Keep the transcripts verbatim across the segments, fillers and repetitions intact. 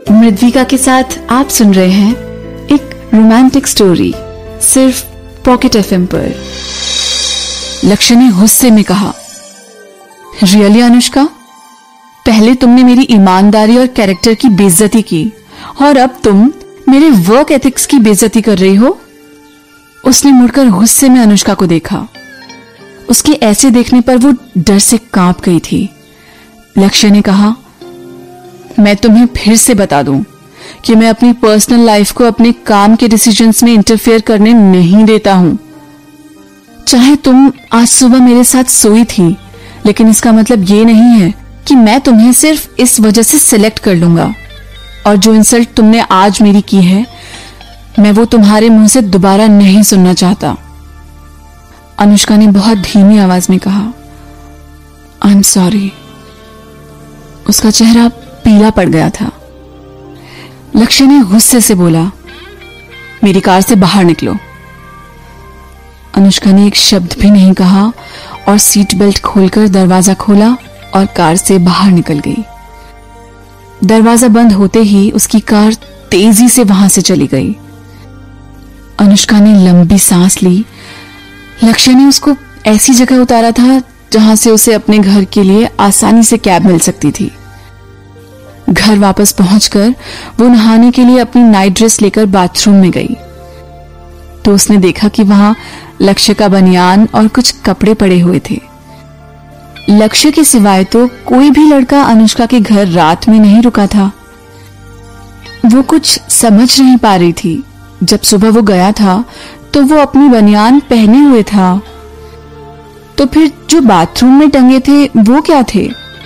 मृद्विका के साथ आप सुन रहे हैं एक रोमांटिक स्टोरी सिर्फ पॉकेट एफएम पर। लक्ष्य ने गुस्से में कहा, रियली अनुष्का, पहले तुमने मेरी ईमानदारी और कैरेक्टर की बेइज्जती की और अब तुम मेरे वर्क एथिक्स की बेइज्जती कर रही हो। उसने मुड़कर गुस्से में अनुष्का को देखा। उसके ऐसे देखने पर वो डर से कांप गई थी। लक्ष्य ने कहा, मैं तुम्हें फिर से बता दूं कि मैं अपनी पर्सनल लाइफ को अपने काम के डिसीजंस में इंटरफेयर करने नहीं देता हूं। चाहे तुम आज सुबह मेरे साथ सोई थी, लेकिन इसका मतलब ये नहीं है कि मैं तुम्हें सिर्फ इस वजह से सिलेक्ट कर लूंगा। और जो इंसल्ट तुमने आज मेरी की है, मैं वो तुम्हारे मुंह से दोबारा नहीं सुनना चाहता। अनुष्का ने बहुत धीमी आवाज में कहा, आई एम सॉरी। उसका चेहरा पीला पड़ गया था। लक्ष्य ने गुस्से से बोला, मेरी कार से बाहर निकलो। अनुष्का ने एक शब्द भी नहीं कहा और सीट बेल्ट खोलकर दरवाजा खोला और कार से बाहर निकल गई। दरवाजा बंद होते ही उसकी कार तेजी से वहां से चली गई। अनुष्का ने लंबी सांस ली। लक्ष्य ने उसको ऐसी जगह उतारा था जहां से उसे अपने घर के लिए आसानी से कैब मिल सकती थी। घर वापस पहुंचकर वो नहाने के लिए अपनी नाइट ड्रेस लेकर बाथरूम में गई तो उसने देखा कि वहां लक्ष्य का बनियान और कुछ कपड़े पड़े हुए थे। लक्ष्य के सिवाय तो कोई भी लड़का अनुष्का के घर रात में नहीं रुका था। वो कुछ समझ नहीं पा रही थी। जब सुबह वो गया था तो वो अपनी बनियान पहने हुए था, तो फिर जो बाथरूम में टंगे थे वो क्या थे?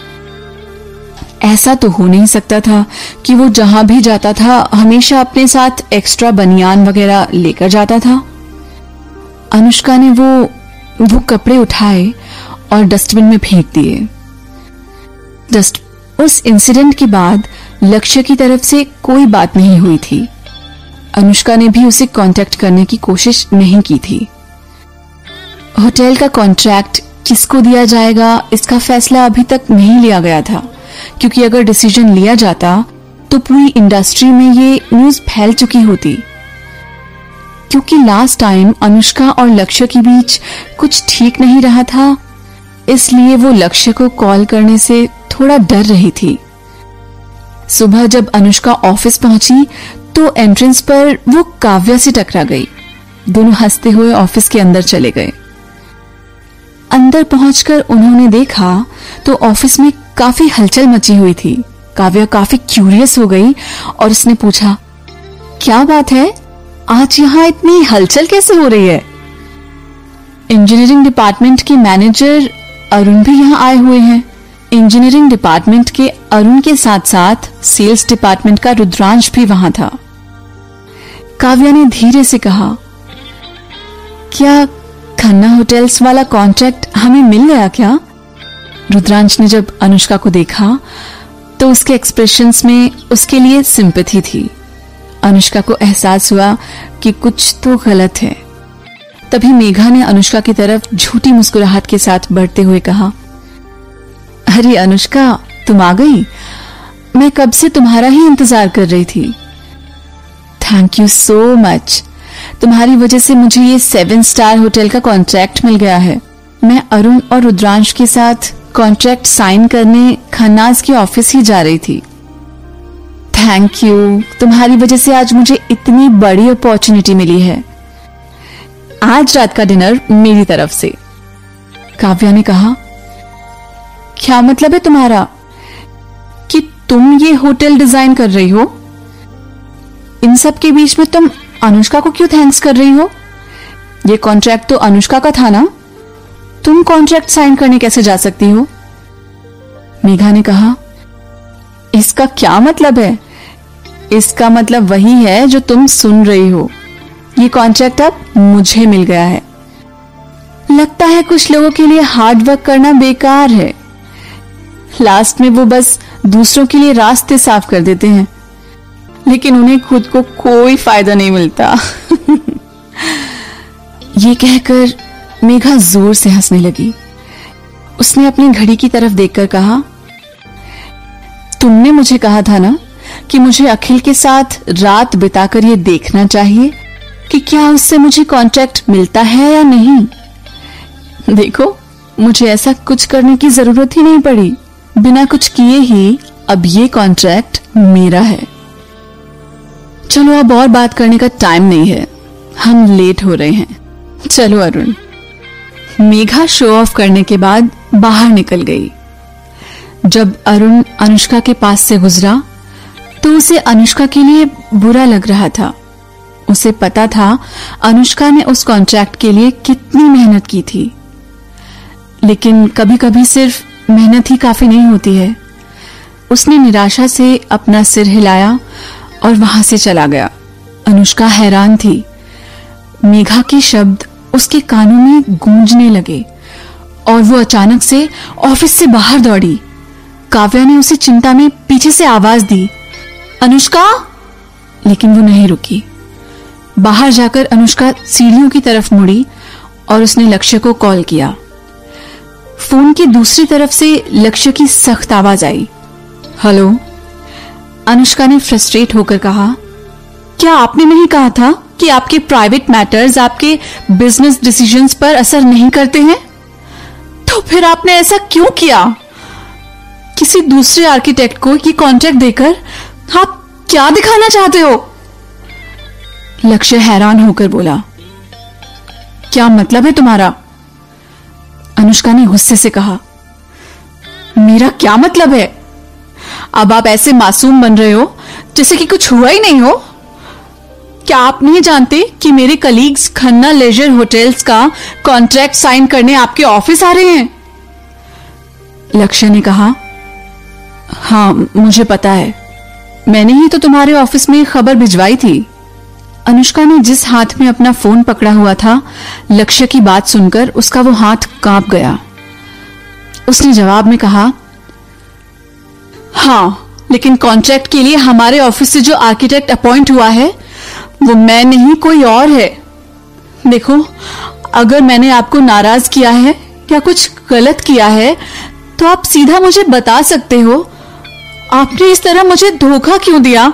ऐसा तो हो नहीं सकता था कि वो जहां भी जाता था हमेशा अपने साथ एक्स्ट्रा बनियान वगैरह लेकर जाता था। अनुष्का ने वो वो कपड़े उठाए और डस्टबिन में फेंक दिए। डस्ट उस इंसिडेंट के बाद लक्ष्य की तरफ से कोई बात नहीं हुई थी। अनुष्का ने भी उसे कांटेक्ट करने की कोशिश नहीं की थी। होटल का कॉन्ट्रैक्ट किसको दिया जाएगा, इसका फैसला अभी तक नहीं लिया गया था, क्योंकि अगर डिसीजन लिया जाता तो पूरी इंडस्ट्री में ये न्यूज फैल चुकी होती। क्योंकि लास्ट टाइम अनुष्का और लक्ष्य के बीच कुछ ठीक नहीं रहा था, इसलिए वो लक्ष्य को कॉल करने से थोड़ा डर रही थी। सुबह जब अनुष्का ऑफिस पहुंची तो एंट्रेंस पर वो काव्या से टकरा गई। दोनों हंसते हुए ऑफिस के अंदर चले गए। अंदर पहुंचकर उन्होंने देखा तो ऑफिस में काफी हलचल मची हुई थी। काव्या काफी क्यूरियस हो गई और उसने पूछा, क्या बात है, आज यहाँ इतनी हलचल कैसे हो रही है? इंजीनियरिंग डिपार्टमेंट के मैनेजर अरुण भी यहाँ आए हुए हैं। इंजीनियरिंग डिपार्टमेंट के अरुण के साथ साथ सेल्स डिपार्टमेंट का रुद्रांश भी वहां था। काव्या ने धीरे से कहा, क्या खन्ना होटल्स वाला कॉन्ट्रैक्ट हमें मिल गया क्या? रुद्रांश ने जब अनुष्का को देखा तो उसके एक्सप्रेशंस में उसके लिए सिंपैथी थी। अनुष्का को एहसास हुआ कि कुछ तो गलत है। तभी मेघा ने अनुष्का की तरफ झूठी मुस्कुराहट के साथ बढ़ते हुए कहा, अरे अनुष्का, तुम आ गई। मैं कब से तुम्हारा ही इंतजार कर रही थी। Thank you so much. तुम्हारी वजह से मुझे ये सेवन स्टार होटल का कॉन्ट्रैक्ट मिल गया है। मैं अरुण और रुद्रांश के साथ कॉन्ट्रैक्ट साइन करने खन्नास के ऑफिस ही जा रही थी। थैंक यू, तुम्हारी वजह से आज मुझे इतनी बड़ी अपॉर्चुनिटी मिली है। आज रात का डिनर मेरी तरफ से। काव्या ने कहा, क्या मतलब है तुम्हारा कि तुम ये होटल डिजाइन कर रही हो? इन सब के बीच में तुम अनुष्का को क्यों थैंक्स कर रही हो? ये कॉन्ट्रैक्ट तो अनुष्का का था ना? तुम कॉन्ट्रैक्ट साइन करने कैसे जा सकती हो? मेघा ने कहा, इसका क्या मतलब है? इसका मतलब वही है जो तुम सुन रही हो। ये कॉन्ट्रैक्ट अब मुझे मिल गया है। लगता है कुछ लोगों के लिए हार्ड वर्क करना बेकार है। लास्ट में वो बस दूसरों के लिए रास्ते साफ कर देते हैं, लेकिन उन्हें खुद को कोई फायदा नहीं मिलता। ये कहकर मेघा जोर से हंसने लगी। उसने अपनी घड़ी की तरफ देखकर कहा, तुमने मुझे कहा था ना कि मुझे अखिल के साथ रात बिताकर ये देखना चाहिए कि क्या उससे मुझे कॉन्ट्रैक्ट मिलता है या नहीं। देखो, मुझे ऐसा कुछ करने की जरूरत ही नहीं पड़ी। बिना कुछ किए ही अब ये कॉन्ट्रैक्ट मेरा है। चलो, अब और बात करने का टाइम नहीं है, हम लेट हो रहे हैं। चलो अरुण। मेघा शो ऑफ करने के बाद बाहर निकल गई। जब अरुण अनुष्का के पास से गुजरा तो उसे अनुष्का के लिए बुरा लग रहा था। उसे पता था अनुष्का ने उस कॉन्ट्रैक्ट के लिए कितनी मेहनत की थी, लेकिन कभी कभी सिर्फ मेहनत ही काफी नहीं होती है। उसने निराशा से अपना सिर हिलाया और वहां से चला गया। अनुष्का हैरान थी। मेघा के शब्द उसके कानों में गूंजने लगे और वो अचानक से ऑफिस से बाहर दौड़ी। काव्या ने उसे चिंता में पीछे से आवाज दी, अनुष्का। लेकिन वो नहीं रुकी। बाहर जाकर अनुष्का सीढ़ियों की तरफ मुड़ी और उसने लक्ष्य को कॉल किया। फोन की दूसरी तरफ से लक्ष्य की सख्त आवाज आई, हेलो। अनुष्का ने फ्रस्ट्रेट होकर कहा, क्या आपने नहीं कहा था कि आपके प्राइवेट मैटर्स आपके बिजनेस डिसीजंस पर असर नहीं करते हैं? तो फिर आपने ऐसा क्यों किया? किसी दूसरे आर्किटेक्ट को ये कॉन्ट्रैक्ट देकर आप क्या दिखाना चाहते हो? लक्ष्य हैरान होकर बोला, क्या मतलब है तुम्हारा? अनुष्का ने गुस्से से कहा, मेरा क्या मतलब है? अब आप ऐसे मासूम बन रहे हो जैसे कि कुछ हुआ ही नहीं हो। क्या आप नहीं जानते कि मेरे कलीग्स खन्ना लेजर होटल्स का कॉन्ट्रैक्ट साइन करने आपके ऑफिस आ रहे हैं? लक्ष्य ने कहा, हाँ मुझे पता है, मैंने ही तो तुम्हारे ऑफिस में खबर भिजवाई थी। अनुष्का ने जिस हाथ में अपना फोन पकड़ा हुआ था, लक्ष्य की बात सुनकर उसका वो हाथ कांप गया। उसने जवाब में कहा, हाँ, लेकिन कॉन्ट्रैक्ट के लिए हमारे ऑफिस से जो आर्किटेक्ट अपॉइंट हुआ है वो मैं नहीं कोई और है। देखो, अगर मैंने आपको नाराज किया है या कुछ गलत किया है तो आप सीधा मुझे बता सकते हो। आपने इस तरह मुझे धोखा क्यों दिया?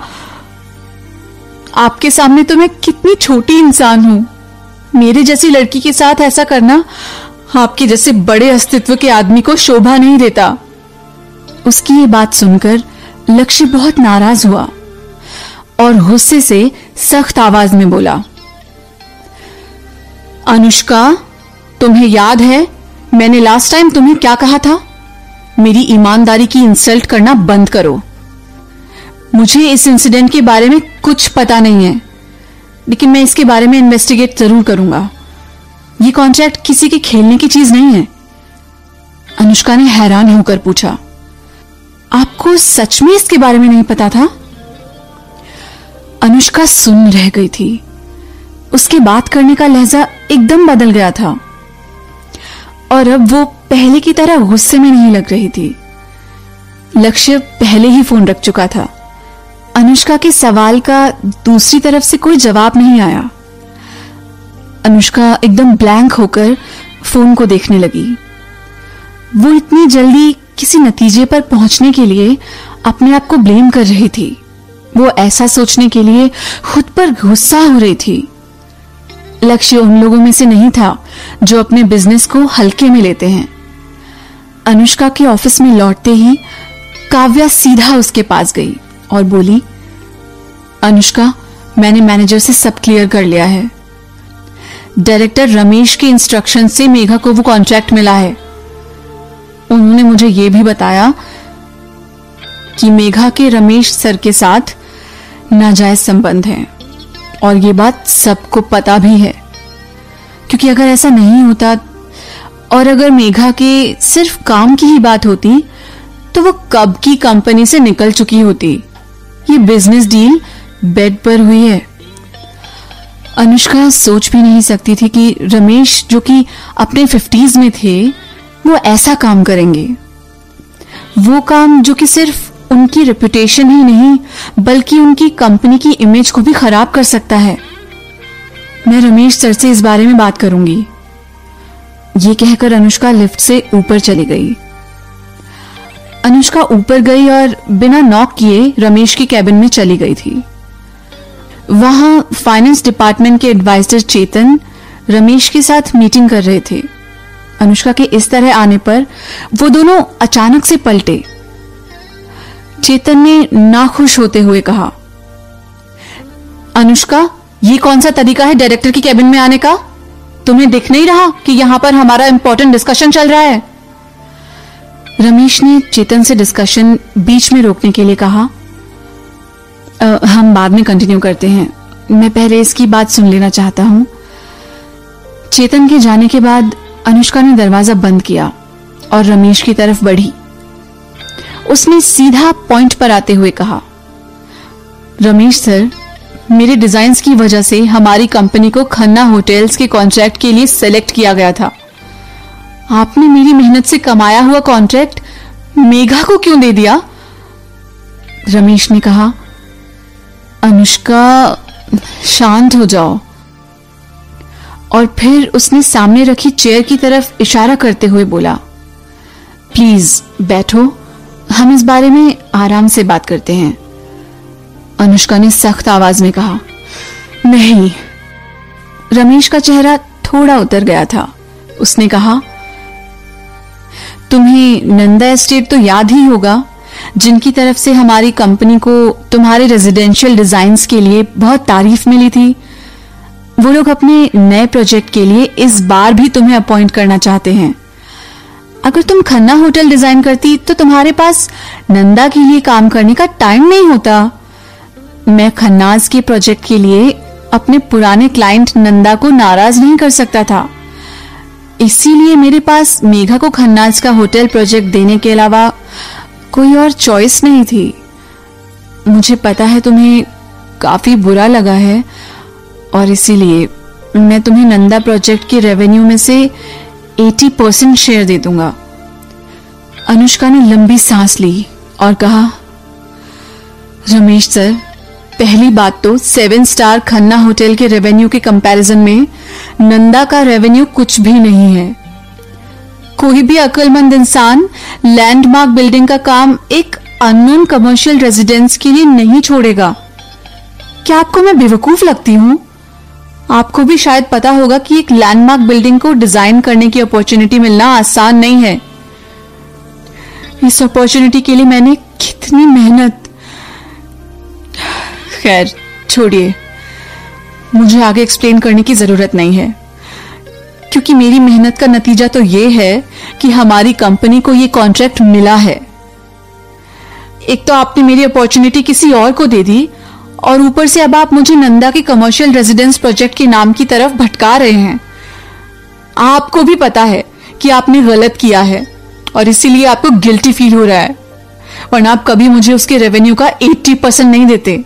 आपके सामने तो मैं कितनी छोटी इंसान हूं। मेरे जैसी लड़की के साथ ऐसा करना आपके जैसे बड़े अस्तित्व के आदमी को शोभा नहीं देता। उसकी ये बात सुनकर लक्ष्य बहुत नाराज हुआ और गुस्से से सख्त आवाज में बोला, अनुष्का, तुम्हें याद है मैंने लास्ट टाइम तुम्हें क्या कहा था? मेरी ईमानदारी की इंसल्ट करना बंद करो। मुझे इस इंसिडेंट के बारे में कुछ पता नहीं है, लेकिन मैं इसके बारे में इन्वेस्टिगेट जरूर करूंगा। ये कॉन्ट्रैक्ट किसी के खेलने की चीज नहीं है। अनुष्का ने हैरान होकर पूछा, आपको सच में इसके बारे में नहीं पता था? अनुष्का सुन रह गई थी। उसके बात करने का लहजा एकदम बदल गया था और अब वो पहले की तरह गुस्से में नहीं लग रही थी। लक्ष्य पहले ही फोन रख चुका था। अनुष्का के सवाल का दूसरी तरफ से कोई जवाब नहीं आया। अनुष्का एकदम ब्लैंक होकर फोन को देखने लगी। वो इतनी जल्दी किसी नतीजे पर पहुंचने के लिए अपने आप को ब्लेम कर रही थी। वो ऐसा सोचने के लिए खुद पर गुस्सा हो रही थी। लक्ष्य उन लोगों में से नहीं था जो अपने बिजनेस को हल्के में लेते हैं। अनुष्का के ऑफिस में लौटते ही काव्या सीधा उसके पास गई और बोली, अनुष्का, मैंने मैनेजर से सब क्लियर कर लिया है। डायरेक्टर रमेश के इंस्ट्रक्शन से मेघा को वो कॉन्ट्रैक्ट मिला है। उन्होंने मुझे ये भी बताया कि मेघा के रमेश सर के साथ नाजायज संबंध हैं और ये बात सबको पता भी है, क्योंकि अगर ऐसा नहीं होता और अगर मेघा के सिर्फ काम की ही बात होती तो वो कब की कंपनी से निकल चुकी होती। ये बिजनेस डील बेड पर हुई है। अनुष्का सोच भी नहीं सकती थी कि रमेश, जो कि अपने फिफ्टीज में थे, वो ऐसा काम करेंगे। वो काम जो कि सिर्फ उनकी रेपुटेशन ही नहीं बल्कि उनकी कंपनी की इमेज को भी खराब कर सकता है। मैं रमेश सर से इस बारे में बात करूंगी। ये कहकर अनुष्का लिफ्ट से ऊपर चली गई। अनुष्का ऊपर गई और बिना नॉक किए रमेश की कैबिन में चली गई थी। वहां फाइनेंस डिपार्टमेंट के एडवाइजर चेतन रमेश के साथ मीटिंग कर रहे थे। अनुष्का के इस तरह आने पर वो दोनों अचानक से पलटे। चेतन ने नाखुश होते हुए कहा, अनुष्का, ये कौन सा तरीका है डायरेक्टर की कैबिन में आने का? तुम्हें दिख नहीं रहा कि यहां पर हमारा इंपॉर्टेंट डिस्कशन चल रहा है? रमेश ने चेतन से डिस्कशन बीच में रोकने के लिए कहा, हम बाद में कंटिन्यू करते हैं, मैं पहले इसकी बात सुन लेना चाहता हूं। चेतन के जाने के बाद अनुष्का ने दरवाजा बंद किया और रमेश की तरफ बढ़ी। उसने सीधा पॉइंट पर आते हुए कहा, रमेश सर, मेरे डिजाइन्स की वजह से हमारी कंपनी को खन्ना होटल्स के कॉन्ट्रैक्ट के लिए सेलेक्ट किया गया था। आपने मेरी मेहनत से कमाया हुआ कॉन्ट्रैक्ट मेघा को क्यों दे दिया? रमेश ने कहा, अनुष्का, शांत हो जाओ। और फिर उसने सामने रखी चेयर की तरफ इशारा करते हुए बोला, प्लीज बैठो, हम इस बारे में आराम से बात करते हैं। अनुष्का ने सख्त आवाज में कहा, नहीं। रमेश का चेहरा थोड़ा उतर गया था। उसने कहा, तुम्हें नंदा एस्टेट तो याद ही होगा, जिनकी तरफ से हमारी कंपनी को तुम्हारे रेजिडेंशियल डिजाइन्स के लिए बहुत तारीफ मिली थी। वो लोग अपने नए प्रोजेक्ट के लिए इस बार भी तुम्हें अपॉइंट करना चाहते हैं। अगर तुम खन्ना होटल डिजाइन करती तो तुम्हारे पास नंदा के लिए काम करने का टाइम नहीं होता। मैं खन्नाज के प्रोजेक्ट के लिए अपने पुराने क्लाइंट नंदा को नाराज नहीं कर सकता था, इसीलिए मेरे पास मेघा को खन्नाज का होटल प्रोजेक्ट देने के अलावा कोई और चॉइस नहीं थी। मुझे पता है तुम्हें काफी बुरा लगा है और इसीलिए मैं तुम्हें नंदा प्रोजेक्ट के रेवेन्यू में से अस्सी परसेंट शेयर दे दूंगा। अनुष्का ने लंबी सांस ली और कहा, रमेश सर, पहली बात तो सेवन स्टार खन्ना होटल के रेवेन्यू के कंपैरिजन में नंदा का रेवेन्यू कुछ भी नहीं है। कोई भी अक्लमंद इंसान लैंडमार्क बिल्डिंग का काम एक अननोन कमर्शियल रेजिडेंस के लिए नहीं छोड़ेगा। क्या आपको मैं बेवकूफ लगती हूं? आपको भी शायद पता होगा कि एक लैंडमार्क बिल्डिंग को डिजाइन करने की अपॉर्चुनिटी मिलना आसान नहीं है। इस अपॉर्चुनिटी के लिए मैंने कितनी मेहनत। खैर छोड़िए, मुझे आगे एक्सप्लेन करने की जरूरत नहीं है, क्योंकि मेरी मेहनत का नतीजा तो यह है कि हमारी कंपनी को यह कॉन्ट्रैक्ट मिला है। एक तो आपने मेरी अपॉर्चुनिटी किसी और को दे दी और ऊपर से अब आप मुझे नंदा के कमर्शियल रेजिडेंस प्रोजेक्ट के नाम की तरफ भटका रहे हैं। आपको भी पता है कि आपने गलत किया है और इसीलिए आपको गिल्टी फील हो रहा है, वरना आप कभी मुझे उसके रेवेन्यू का अस्सी परसेंट नहीं देते।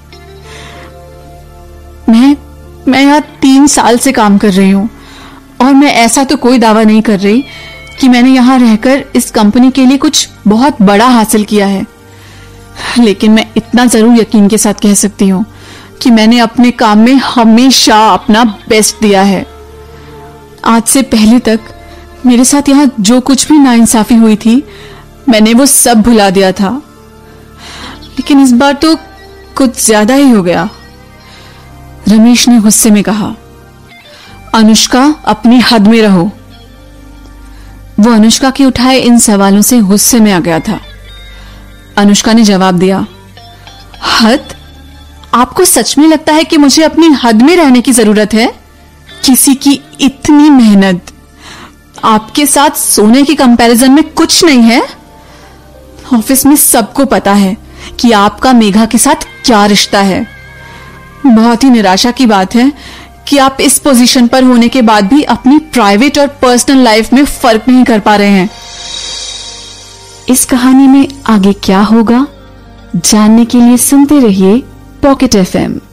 मैं मैं यहां तीन साल से काम कर रही हूं और मैं ऐसा तो कोई दावा नहीं कर रही कि मैंने यहां रहकर इस कंपनी के लिए कुछ बहुत बड़ा हासिल किया है, लेकिन मैं इतना जरूर यकीन के साथ कह सकती हूं कि मैंने अपने काम में हमेशा अपना बेस्ट दिया है। आज से पहले तक मेरे साथ यहां जो कुछ भी नाइंसाफी हुई थी, मैंने वो सब भुला दिया था, लेकिन इस बार तो कुछ ज्यादा ही हो गया। रमेश ने गुस्से में कहा, अनुष्का, अपनी हद में रहो। वो अनुष्का के उठाए इन सवालों से गुस्से में आ गया था। अनुष्का ने जवाब दिया, हद? आपको सच में लगता है कि मुझे अपनी हद में रहने की जरूरत है? किसी की इतनी मेहनत आपके साथ सोने के कंपैरिजन में कुछ नहीं है। ऑफिस में सबको पता है कि आपका मेघा के साथ क्या रिश्ता है। बहुत ही निराशा की बात है कि आप इस पोजीशन पर होने के बाद भी अपनी प्राइवेट और पर्सनल लाइफ में फर्क नहीं कर पा रहे हैं। इस कहानी में आगे क्या होगा जानने के लिए सुनते रहिए पॉकेट एफ एम।